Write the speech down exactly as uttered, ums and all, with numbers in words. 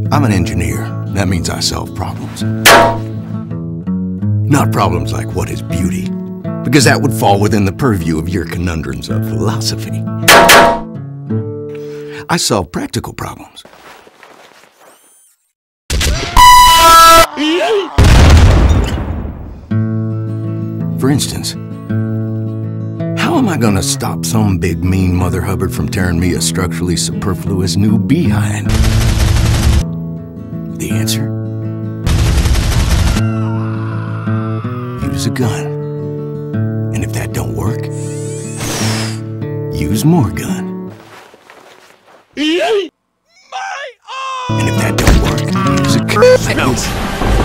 I'm an engineer. That means I solve problems. Not problems like what is beauty, because that would fall within the purview of your conundrums of philosophy. I solve practical problems. For instance, how am I gonna stop some big mean Mother Hubbard from tearing me a structurally superfluous new behind? The answer? Use a gun. And if that don't work, use more gun. And if that don't work, use a gun.